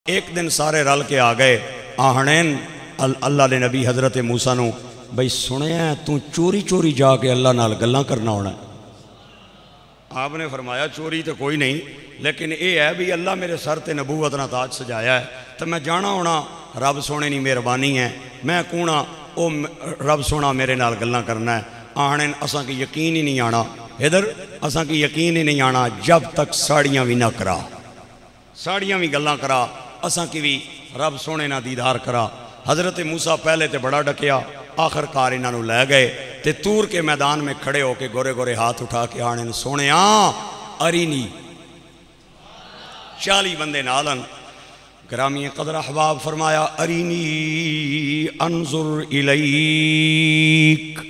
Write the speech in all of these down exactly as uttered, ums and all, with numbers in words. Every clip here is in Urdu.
ایک دن سارے رل کے آ گئے آہنین اللہ نے نبی حضرت موسیٰ نو بھئی سنے ہیں تو چوری چوری جا کے اللہ نال گلاں کرنا ہونا ہے۔ آپ نے فرمایا چوری تو کوئی نہیں، لیکن اے ہے بھی اللہ میرے سر تے نبوت نہ تاج سجایا ہے تو میں جانا ہونا رب سونے نہیں مہربانی ہے، میں کونا او رب سونا میرے نال گلاں کرنا ہے۔ آہنین اساں کی یقین ہی نہیں آنا، ادھر اساں کی یقین ہی نہیں آنا جب تک ساڑیاں بھی نہ کرا ساڑیاں بھی گلاں کرا اساں کی بھی رب سونے نہ دیدار کرا۔ حضرت موسیٰ پہلے تے بڑا ڈکیا، آخر کار انہاں نو لے گئے تے تور کے میدان میں کھڑے ہو کے گورے گورے ہاتھ اٹھا کے آنے سونے آن ارینی چالی بندے نالن گرامی قدر احباب فرمایا ارینی انظر الیک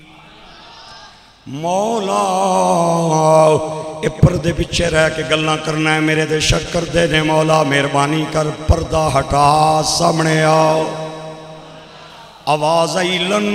مولا اے پردے پچھے رہ کے گلنا کرنا ہے، میرے دے شکر دے دے مولا مہربانی کر پردہ ہٹا سامنے آؤ۔ آواز آئی لن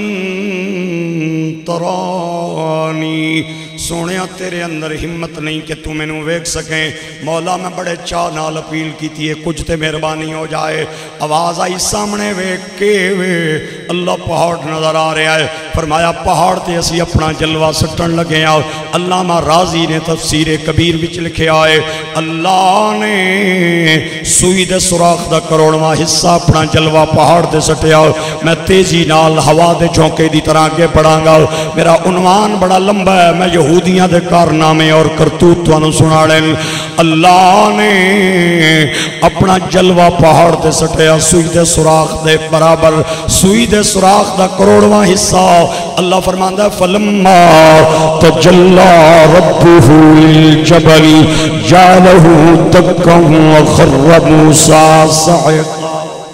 ترانی، سونیا تیرے اندر ہمت نہیں کہ تو میں نو ویک سکیں، مولا میں بڑے چاہ نال اپیل کی تھی کچھ تے مہربانی ہو جائے۔ آواز آئی سامنے ویک کے وے اللہ پہاڑ نظر آ رہا ہے، فرمایا پہاڑ تے اسی اپنا جلوہ سٹن لگے آؤ۔ علامہ راضی نے تفسیر کبیر وچ لکھے آئے اللہ نے سوئی دے سوراخ دا کروڑواں حصہ اپنا جلوہ پہاڑ تے سٹے آؤ۔ میں تیزی نال ہوا دے جھونکے دی طرح آگے پڑھاں گا، میرا عنوان بڑا لمبا ہے، میں یہودیاں دے کارنامے اور کرتوت توانو سنا لیں۔ اللہ نے اپنا جلوہ پہاڑ تے سٹیا، سوئی دے سوراخ دے برابر، سوئی دے سوراخ دا کروڑواں حصہ اللہ فرماندا ہے فلما تجلی ربہ للجبل جعلہ دکا وخر موسیٰ صعقا۔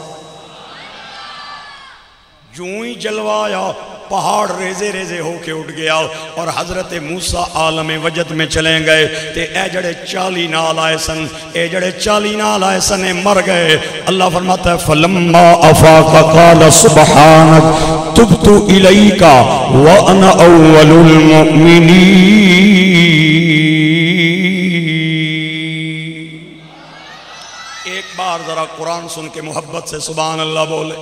جوں ہی جلوہ آیا پہاڑ ریزے ریزے ہو کے اٹھ گیا اور حضرت موسیٰ عالم وجد میں چلیں گئے تے اے جڑے چالی نال آئے سن اے جڑے چالی نال آئے سن مر گئے۔ اللہ فرماتا ہے فلما افاق قال سبحانک تبت الیک وانا اول المؤمنین۔ ایک بار ذرا قرآن سن کے محبت سے سبحان اللہ بولے۔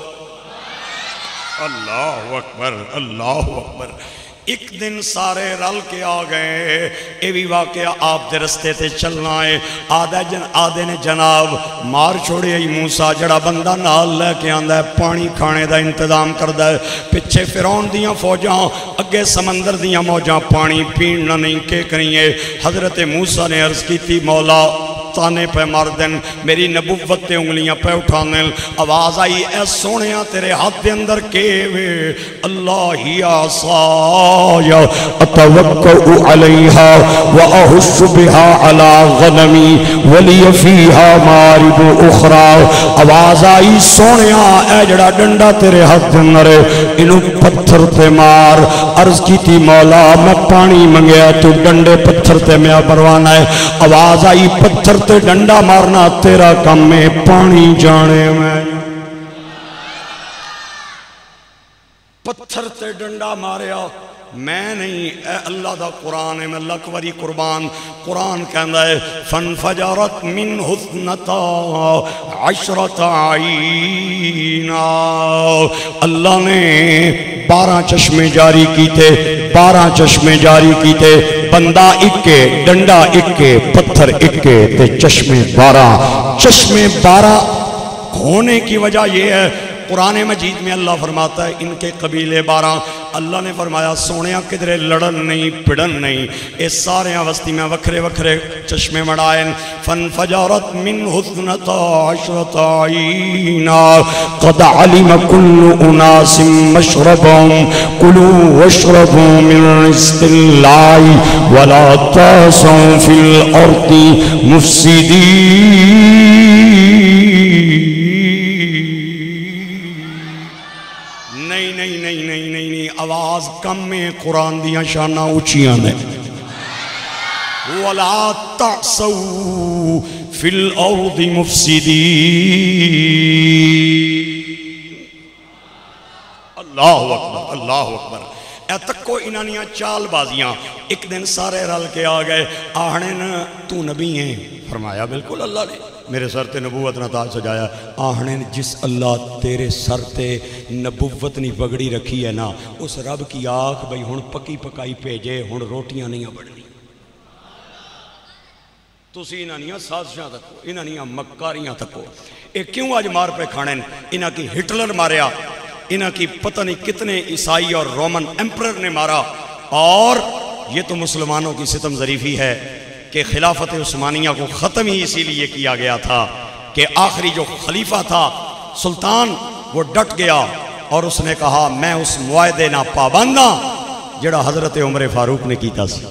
اللہ اکبر اللہ اکبر۔ ایک دن سارے رل کے آ گئے، اے بھی واقعہ آپ دے رستے تے چلنا ہے۔ آدھے جن آدھے نے جناب مار چھوڑے ای موسیٰ جڑا بندہ نال لے کے آندہ ہے پانی کھانے دا انتظام کردہ ہے، پچھے فرعون دیاں فوجاں اگے سمندر دیاں موجاں پانی پیننا نہیں کے کریے۔ حضرت موسیٰ نے عرض کی تھی مولا تانے پہ مار دن، میری نبوت تے انگلیاں پہ اٹھانے۔ آواز آئی اے سونیاں تیرے ہاتھ دے اندر کیوے اللہ ہی آسایا اتوکعو علیہا واہش بہا علی غنمی ولی فیہا مارب اخرى۔ آواز آئی سونیاں اے جڑا ڈنڈا تیرے ہاتھ دے اندر انہوں پتھر تے مار۔ عرض کی تھی مولا میں پانی منگیا تو ڈنڈے پتھر تے میں پروانا ہے۔ آواز آئی پتھر تے ڈنڈا مارنا تیرا کم میں پانی جانے میں، پتھر تے ڈنڈا ماریا میں نہیں، اے اللہ دا قرآن ہے، میں لکوری قربان قرآن کہندہ ہے فانفجرت من حسنتا عشرت عینا۔ اللہ نے بارہ چشمے جاری کی تھے، بارہ چشمے جاری کی تھے، بندہ اکے ڈنڈا اکے پتھر اکے تے چشمے بارہ۔ چشمے بارہ ہونے کی وجہ یہ ہے قرآن مجید میں اللہ فرماتا ہے ان کے قبیلے بارہ۔ اللہ نے فرمایا سونیاں کدرے لڑن نہیں پڑن نہیں، اس سارے وستی میں وکھرے وکھرے چشمے مڑائیں۔ فانفجرت من حسنتا عشرت عینا قد علم کل اناس مشربهم کلوا واشربوا من رزق اللہ ولا تعثوا فی الارض مفسدین۔ آواز کم میں قرآن دیاں شانہ اچھیاں نے۔ وَلَا تَعْصَوْا فِي الْأَرْضِ مُفْسِدِينَ۔ اللہ اکبر اللہ اکبر۔ اے تکو انہانیاں چال بازیاں ایک دن سارے رل کے آ گئے۔ آہنے نا تو نبی ہیں، فرمایا بالکل اللہ نے۔ میرے سر تے نبوت نہ تاج سجایا. آہنے جس اللہ تیرے سر تے نبوت نہیں پگڑی رکھی ہے نا اس رب کی آنکھ بھئی ہن پکی پکائی بھیجے ہن روٹیاں نہیں بڑھنی. تسی انہاں نیاں سازشاں تکو انہاں نیاں مکاریاں تکو. اے کیوں آج مار پہ کھانے انہاں کی ہٹلر ماریا انہاں کی پتہ نہیں کتنے عیسائی اور رومن ایمپرر نے مارا. اور یہ تو مسلمانوں کی ستم ظریفی ہے کہ خلافت عثمانیہ کو ختم ہی اسی لیے کیا گیا تھا کہ آخری جو خلیفہ تھا سلطان وہ ڈٹ گیا اور اس نے کہا میں اس معاہدے نہ پابنداں جڑا حضرت عمر فاروق نے کیتا سی.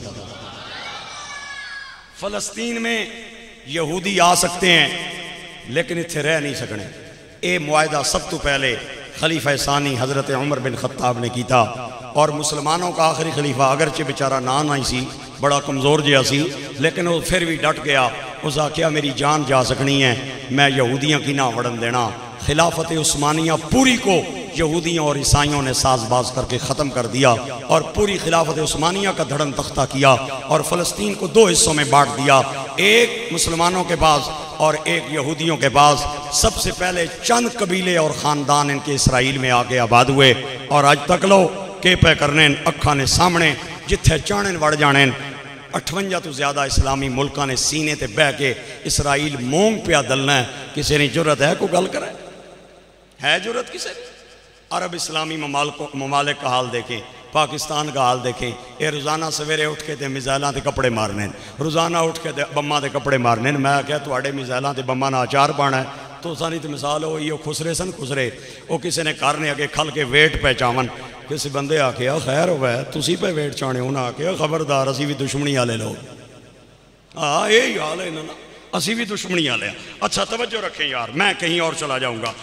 فلسطین میں یہودی آ سکتے ہیں لیکن اتھے رہ نہیں سکنے. اے معاہدہ سب تو پہلے خلیفہ ثانی حضرت عمر بن خطاب نے کیتا اور مسلمانوں کا آخری خلیفہ اگرچہ بیچارہ نان آئی سی بڑا کمزور جیا سی لیکن وہ پھر بھی ڈٹ گیا. اس نے کہا میری جان جا سکنی ہے میں یہودیاں کی نہ وڑن دینا. خلافت عثمانیہ پوری کو یہودیوں اور عیسائیوں نے ساز باز کر کے ختم کر دیا اور پوری خلافت عثمانیہ کا دھڑن تختہ کیا اور فلسطین کو دو حصوں میں بانٹ دیا, ایک مسلمانوں کے پاس اور ایک یہودیوں کے پاس. سب سے پہلے چند قبیلے اور خاندان ان کے اسرائیل میں آگے آباد ہوئے اور آج تک لو کے پہ کرنے اکھاں نے سامنے جتھے چاڑن وڑ جانیں. اٹھونجا تو زیادہ اسلامی ملکاں نے سینے تے بہ کے اسرائیل مونگ پیا دلنا ہے. کسی نے جرت ہے کو گل کرے ہے جرت کسی نے؟ عرب اسلامی ممالک کا حال دیکھیں, پاکستان کا حال دیکھیں. اے روزانہ سویرے اٹھ کے تے میزائلاں تے کپڑے مارنے روزانہ اٹھ کے تے بماں تے کپڑے مارنے. میں کہا تواڈے میزائلاں تے بماں نہ اچار پانا ہے تو سانی تے مثال ہو یہ خسرے سن خسرے وہ کسی نے کرنے اگے کھل کے ویٹ پہچاون. کسی بندے آکھیا خیر ہوئے تسی پہ ویٹ چانے ہونا آکھیا خبردار اسی بھی دشمنی والے لوگ. ہاں یہی حال ہے انہاں اسی بھی دشمنی والے. اچھا توجہ رکھیں یار میں کہیں اور چلا جاؤں گا.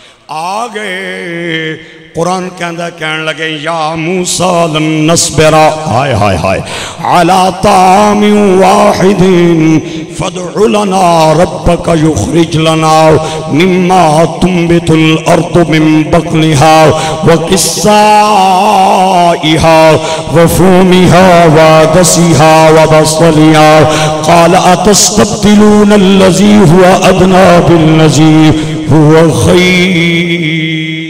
آگے قرآن کہندہ کہنے لگے یا موسیٰ لن نصبر ہائے ہائے ہائے علی طعام واحد فادع لنا ربک یخرج لنا مما تنبت الارض من بقلها وقثائها وفومها وعدسها وبصلها قال اتستبدلون الذي هو ادنى بالذي هو خیر.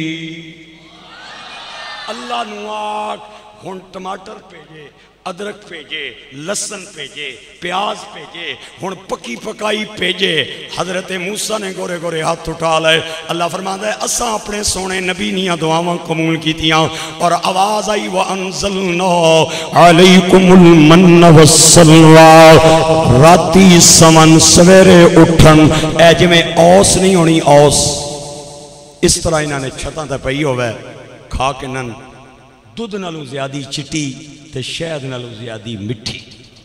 اللہ نواک ہن ٹماٹر پیجے ادرک پیجے لسن پیجے پیاز پیجے ہن پکی پکائی پیجے. حضرت موسیٰ نے گورے گورے ہاتھ اٹھا لائے. اللہ فرماتا ہے اساں اپنے سونے نبی نیاں دعاواں قبول کیتیاں اور آواز آئی وَأَنزَلْنَا عَلَيْكُمُ الْمَنَّ وَالسَّلْوَىٰ. راتی سمن سویرے اٹھن اے جی میں اوس نہیں ہونی اوس اس طرح انہاں نے چھتاں تے پئی ہوئے کھا کے نن دودھ نالوں زیادی چٹی تے شہد نالوں زیادی مٹھی.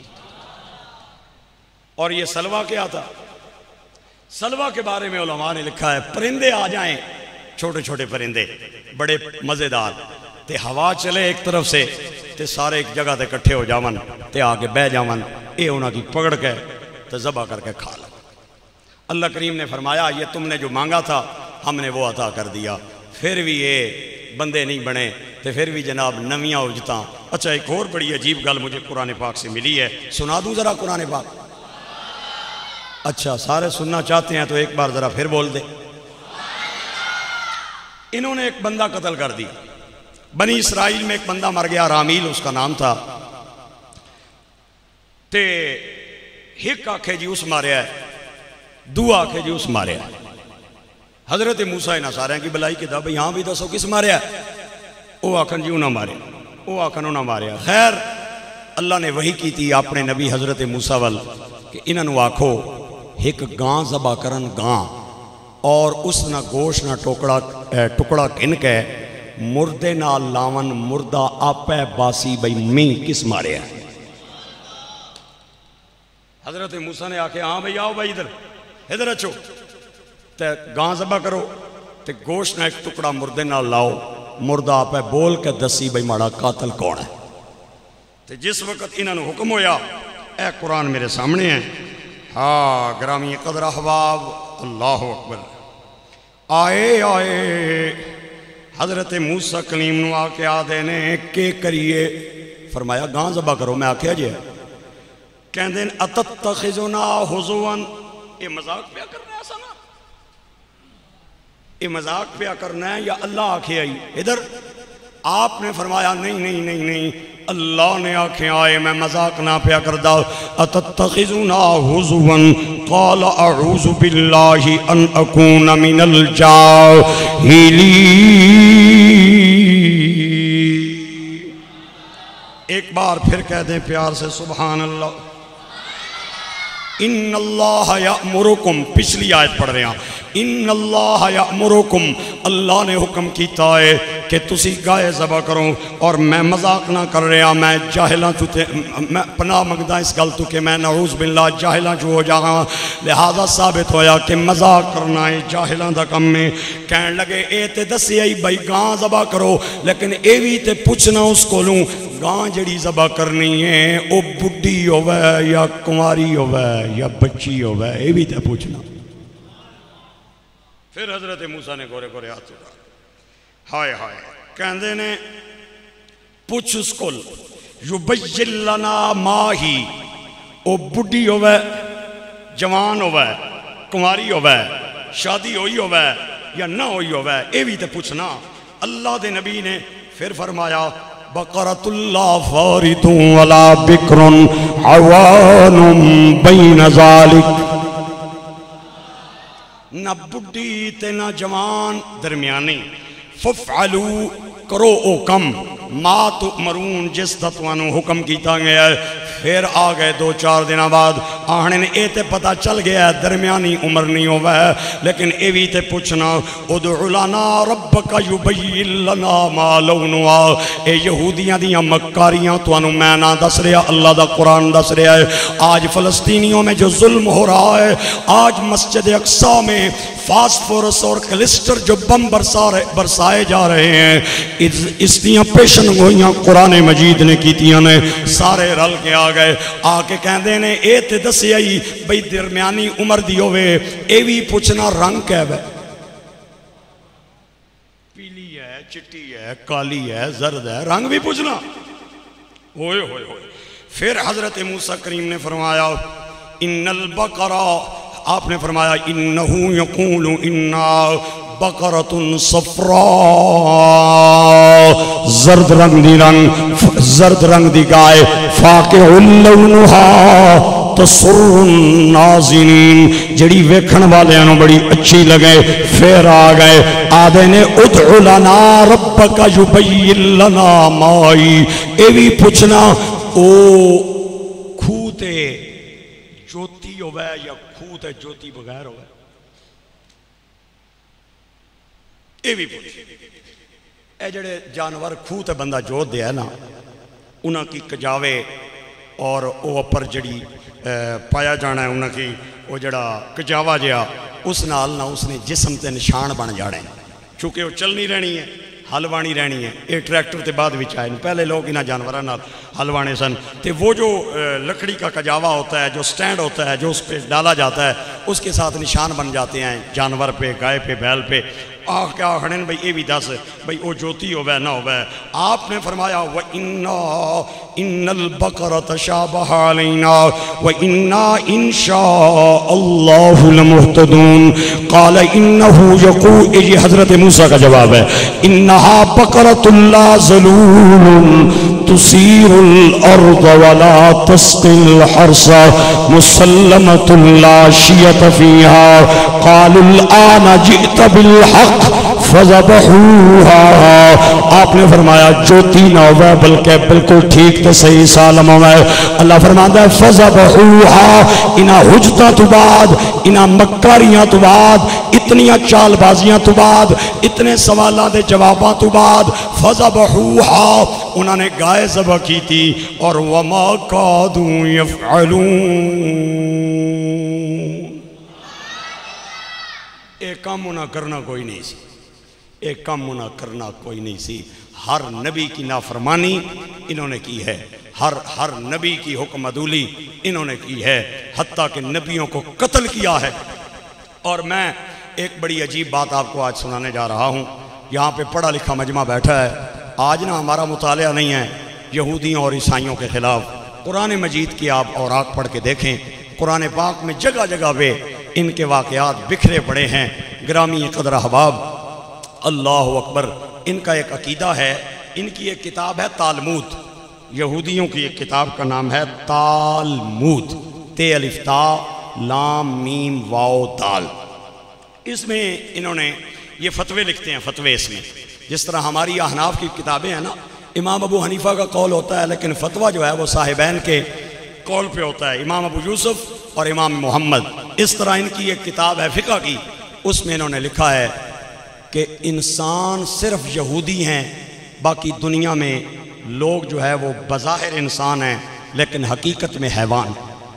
اور یہ سلوہ کیا تھا؟ سلوہ کے بارے میں علماء نے لکھا ہے پرندے آ جائیں چھوٹے چھوٹے پرندے بڑے مزیدار تے ہوا چلے ایک طرف سے تے سارے ایک جگہ تے کٹھے ہو جاون تے آگے بہ جاون اے انہاں کی پکڑ کے تے ذبح کر کے کھا لیں. اللہ کریم نے فرمایا یہ تم نے جو مانگا تھا ہم نے وہ عطا کر دیا. پھر بھی یہ بندے نہیں بنے تے پھر بھی جناب نویاں اجتاں. اچھا ایک اور بڑی عجیب گل مجھے قرآن پاک سے ملی ہے سنا دوں ذرا قرآن پاک. اچھا سارے سننا چاہتے ہیں تو ایک بار ذرا پھر بول دے. انہوں نے ایک بندہ قتل کر دی. بنی اسرائیل میں ایک بندہ مر گیا رامیل اس کا نام تھا. تے ہک آکھے جی اس ماریا ہے دو آکھے جی اس ماریا ہے. حضرت موسیٰ نہ سارے ہیں کی بلائی کے دا بھئی ہاں بھی دسو کس ماریا ہے. او آکھن جی انہاں ماریا او آکھن انہاں ماریا. خیر اللہ نے وحی کی تھی اپنے نبی حضرت موسیٰ وال کہ انہاں نو آکھو ایک گاں ذبح کرن گاں اور اس نہ گوشت نہ ٹکڑا ٹکڑا کن کے مردے نہ لاون مردہ آپے باسی بھئی میں کس ماریا ہے. حضرت موسیٰ نے آکھے ہاں بھئی آؤ بھئی ادھر ادھر اچھو تے گاں ذبح کرو تے گوشت نہ ایک ٹکڑا مردے نہ لاؤ مردہ آپے بول کے دسی بھئی ماڑا قاتل کون ہے. تے جس وقت انہوں نے حکم ہویا اے قرآن میرے سامنے ہے. ہاں گرامی قدر احباب اللہ اکبر. آئے آئے حضرت موسیٰ کلیم نو آکے آدھے نے کے کریے فرمایا گاں ذبح کرو. میں آکھیا جی کہندیں اتتخذنا حضوان یہ مذاق پیا کرنا ہے ایسا نا، یہ مذاق پیا کرنا ہے یا اللہ آنکھیں آئی ادھر؟ آپ نے فرمایا نہیں نہیں نہیں نہیں، اللہ نے آنکھیں آئے، میں مذاق نہ پیا کردا۔ اتتخذنا ہزوا قال اعوذ باللہ ان اکون من الجاہلین۔ ایک بار پھر کہہ دیں پیار سے سبحان اللہ۔ ان اللہ یأمرکم، پچھلی آیت پڑھ رہے ہیں، ان اللہ یأمرکم، اللہ نے حکم کیتا ہے کہ تسی گائے ذبح کرو، اور میں مذاق نہ کر رہا، میں جاہلاں چوتے میں پناہ منگدا اس گل تو کہ میں نعوذ باللہ جاہلاں چو ہو جاہاں، لہذا ثابت ہویا کہ مذاق کرنا ہے جاہلاں دا کم میں۔ کہن لگے اے تے دسی آئی بھائی گاں ذبح کرو، لیکن اے بھی تے پوچھنا اس کو لوں گاں جڑی ذبح کرنی ہے او بڈھی ہووے یا کنواری ہووے یا بچی ہووے، اے بھی تے پوچھنا۔ پھر حضرت موسیٰ نے گورے گورے ہاتھ اٹھا، ہائے ہائے، کہندے نے پوچھ اس کو یبین لنا ماہی، او بڈھی ہووے جوان ہووے کنواری ہووے شادی ہوئی ہووے یا نہ ہوئی ہووے، اے بھی تے پوچھنا۔ اللہ دے نبی نے پھر فرمایا بقرۃ اللہ فارض ولا بکر عوان بین ذالک، نہ بڈھی تے نہ جوان درمیانی، ففعلو کرو او کم ما تؤمرون جس دا توانو حکم کیتا گیا ہے۔ پھر آ گئے دو چار دنہ بعد آہنے نے اے تے پتہ چل گیا ہے درمیانی عمر نہیں ہوا ہے، لیکن اے بھی تے پوچھنا ادعو لنا ربک یبین لنا ما لونہا، اے یہودیاں دیاں مکاریاں توانو میں نہ دس رہا، اللہ دا قرآن دس رہا ہے۔ آج فلسطینیوں میں جو ظلم ہو رہا ہے، آج مسجد اقصیٰ میں فاسفورس اور کلسٹر جو بم برسائے جا رہے ہیں، اس دیاں پیشن گوئیاں قرآن مجید نے کیتیاں نے، سارے رل کے آ گئے، آ کے کہندے نے اے تے دسی آئی بھئی درمیانی عمر دی ہوئے، اے بھی پوچھنا رنگ کہہ بے، پیلی ہے چٹی ہے کالی ہے زرد ہے، رنگ بھی پوچھنا، ہوئے ہوئے ہوئے۔ پھر حضرت موسیٰ کریم نے فرمایا ان البقرہ، آپ نے فرمایا انہو یقول انا بقرۃ صفراء، زرد رنگ دی رنگ زرد رنگ دی گائے، فاقع لونہا تسر الناظرین، جڑی ویکھن والے انہوں بڑی اچھی لگے۔ پھر آ گئے آدھے نے ادعو لنا ربک یبین لنا مائی، اے بھی پوچھنا او کھوتے جوتی ہوئے یا کھوتے جوتی بغیر ہوئے، اے بھی پوچھ۔ اے جڑے جانور کھو تے بندہ جوت دیا ہے نا، انہاں کی کجاوے اور او اپر جڑی پایا جانا ہے انہاں کی وہ جڑا کجاوا جیا، اس نال نہ اس نے جسم تے نشان بن جانے، چونکہ وہ چل نہیں رہنی ہے، حلوانی رہنی ہے۔ یہ ٹریکٹر تے بعد بھی چاہے، پہلے لوگ انہاں جانوران حلوانے سن، تے وہ جو لکڑی کا کجاوا ہوتا ہے، جو سٹینڈ ہوتا ہے، جو اس پہ ڈالا جاتا ہے، اس کے ساتھ نشان بن جاتے ہیں جانور پہ، گائے پہ، بیل پہ۔ آہ کیا کھڑے ہیں بھئی اے بھی دس بھئی او جوتی ہوئے نہ ہوئے۔ آپ نے فرمایا وَإِنَّا إِنَّ الْبَقَرَ تَشَابَهَ عَلَيْنَا وَإِنَّا إِنْ شَاءَ اللَّهُ لَمُهْتَدُونَ قَالَ إِنَّهُ يَقُولُ، یہ حضرت موسیٰ کا جواب ہے، إِنَّهَا بَقَرَةٌ لَا ذَلُولٌ تُثِيرُ الْأَرْضَ وَلَا تَسْقِي الْحَرْثَ مُسَلَّمَةٌ لَا شِيَةَ فِيهَا قَالُوا الْآنَ جِئْتَ بِالْحَقِّ فَذَبَحُوهَا۔ آپ نے فرمایا جوتی نہ ہوئے بلکہ بالکل ٹھیک تے صحیح سالم ہوئے۔ اللہ فرماتا ہے فَذَبَحُوهَا، انہا حجتہ تو بعد، انہا مکاریاں تو بعد، اتنیاں چال بازیاں تو بعد، اتنے سوالات دے جواباں تو بعد، فَذَبَحُوهَا، انہوں نے گائے ذبح کی تھی، اور وَمَا كَادُوا يَفْعَلُونَ، ایک کام انہاں کرنا کوئی نہیں سی، ایک کام انہاں کرنا کوئی نہیں سی۔ ہر نبی کی نافرمانی انہوں نے کی ہے، ہر ہر نبی کی حکم عدولی انہوں نے کی ہے، حتیٰ کہ نبیوں کو قتل کیا ہے۔ اور میں ایک بڑی عجیب بات آپ کو آج سنانے جا رہا ہوں۔ یہاں پہ پڑھا لکھا مجمع بیٹھا ہے، آج نا ہمارا مطالعہ نہیں ہے یہودیوں اور عیسائیوں کے خلاف۔ قرآن مجید کی آپ اوراق پڑھ کے دیکھیں، قرآن پاک میں جگہ جگہ پہ ان کے واقعات بکھرے پڑے ہیں۔ گرامی قدر احباب، اللہ اکبر، ان کا ایک عقیدہ ہے، ان کی ایک کتاب ہے تالمود، یہودیوں کی ایک کتاب کا نام ہے تالمود، تے الف تا لام میم واو دال۔ اس میں انہوں نے یہ فتوے لکھتے ہیں، فتوے اس میں جس طرح ہماری احناف کی کتابیں ہیں نا، امام ابو حنیفہ کا قول ہوتا ہے لیکن فتویٰ جو ہے وہ صاحبین کے قول پہ ہوتا ہے، امام ابو یوسف اور امام محمد۔ اس طرح ان کی ایک کتاب ہے فقہ کی، اس میں انہوں نے لکھا ہے کہ انسان صرف یہودی ہیں، باقی دنیا میں لوگ جو ہے وہ بظاہر انسان ہیں لیکن حقیقت میں حیوان۔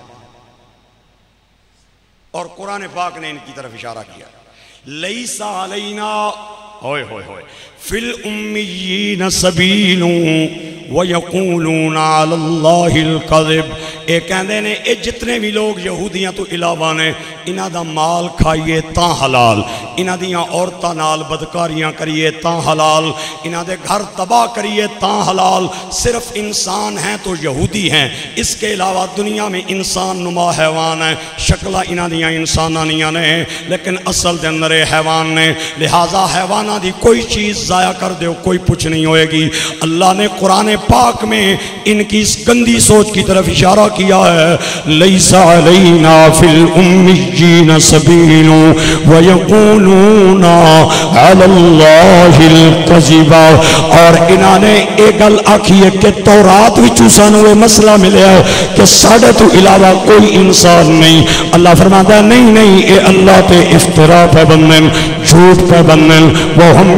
اور قرآن پاک نے ان کی طرف اشارہ کیا، لیس علینا ہوئے ہوئے ہوئے فی الامیین سبیل ویقولون علی اللہ الکذب۔ اے کہندے نے اے جتنے بھی لوگ یہودیاں تو علاوہ نے، انہاں دا مال کھائیے تاں حلال، انہاں دیاں عورتاں نال بدکاریاں کریے تاں حلال، انہاں دے گھر تباہ کریے تاں حلال۔ صرف انسان ہیں تو یہودی ہیں، اس کے علاوہ دنیا میں انسان نما حیوان ہیں، شکلہ انہاں دیاں انسانانیاں نے لیکن اصل دے اندر حیوان نے، لہٰذا حیوانہ دی کوئی چیز ضائع کر دے کوئی پوچھ نہیں ہوئے گی۔ اللہ نے قرآن پاک میں ان کی اس گندی سوچ کی طرف اشارہ کیا ہے، لیس علینا فی الامیین سبیل ویقولون علی اللہ الکذب۔ اور انہوں نے ایک گل آکھی ہے کہ تورات وچوں سانوں یہ مسئلہ ملیا ہے کہ ساڈے تو علاوہ کوئی انسان نہیں۔ اللہ فرماتا ہے نہیں نہیں، اے اللہ تے افتراء پہ بنن، جھوٹ پہ بنن، وہم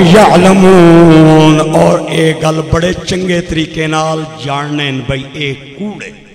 یعلمون، اور ایک گل بڑے چنگے طریقے نال جاننے بھئی اے کوڑے